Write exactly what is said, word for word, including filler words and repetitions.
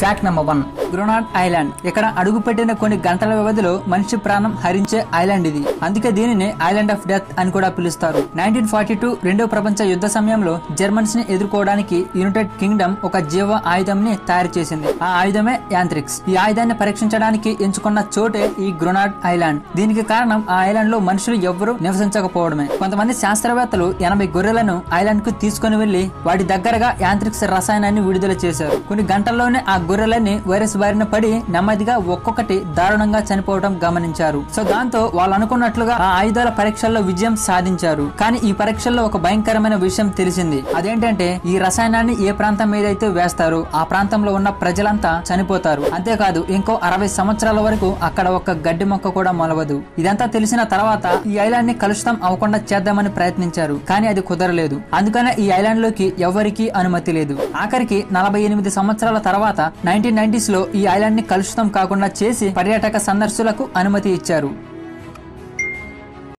Fact number one, Grenada island. ఇక్కడ అడుగుపెట్టిన కొన్ని గంటల వ్యవధిలో మనిషి ప్రాణం హరించే ఐలాండ్ ఇది. అందుకే దీనిని ఐలాండ్ ఆఫ్ డెత్ అని కూడా పిలుస్తారు. నైన్టీన్ ఫార్టీ టూ రెండో ప్రపంచ యుద్ధ సమయంలో జర్మన్స్ ని ఎదుర్కోవడానికి యునైటెడ్ కింగ్డమ్ ఒక జీవ ఆయుధం ని తయారు చేసింది. ఆ ఆయుధమే యాంత్రిక్స్. ఈ ఆయుధాన్ని పరీక్షించడానికి ఎంచుకున్న చోటే ఈ గ్రెనడా ఐలాండ్. దీనికి కారణం ఆ ఐలాండ్ లో మనుషులు ఎవ్వరూ నివసించకపోవడమే. కొంతమంది శాస్త్రవేత్తలు ఎనభై గొర్రెలను ఐలాండ్ కు తీసుకుని వెళ్లి వాటి దగ్గరగా యాంత్రిక్స్ రసాయనాన్ని విడుదల చేశారు. కొన్ని గంటల్లోనే ఆ గొర్రెలన్నీ వైరస్ బారిన పడి నెమ్మదిగా ఒక్కొక్కటి దారుణంగా చనిపోవడం గమనించారు. సో దాంతో వాళ్ళు అనుకున్నట్లుగా ఆ ఆయుధాల పరీక్షల్లో విజయం సాధించారు. కానీ ఈ పరీక్షల్లో ఒక భయంకరమైన విషయం తెలిసింది. అదేంటంటే ఈ రసాయనాన్ని ఏ ప్రాంతం మీద అయితే వేస్తారో ఆ ప్రాంతంలో ఉన్న ప్రజలంతా చనిపోతారు. అంతేకాదు ఇంకో అరవై సంవత్సరాల వరకు అక్కడ ఒక గడ్డి మొక్క కూడా మొలవదు. ఇదంతా తెలిసిన తర్వాత ఈ ఐలాండ్ ని కలుషితం అవ్వకుండా చేద్దామని ప్రయత్నించారు. కానీ అది కుదరలేదు. అందుకనే ఈ ఐలాండ్ లోకి ఎవరికీ అనుమతి లేదు. ఆఖరికి నలభై ఎనిమిది సంవత్సరాల తర్వాత నైన్టీన్ నైన్టీస్ లో ఈ ఐలాండ్ ని కలుషితం కాకుండా చేసి పర్యాటక సందర్శకులకు అనుమతి ఇచ్చారు.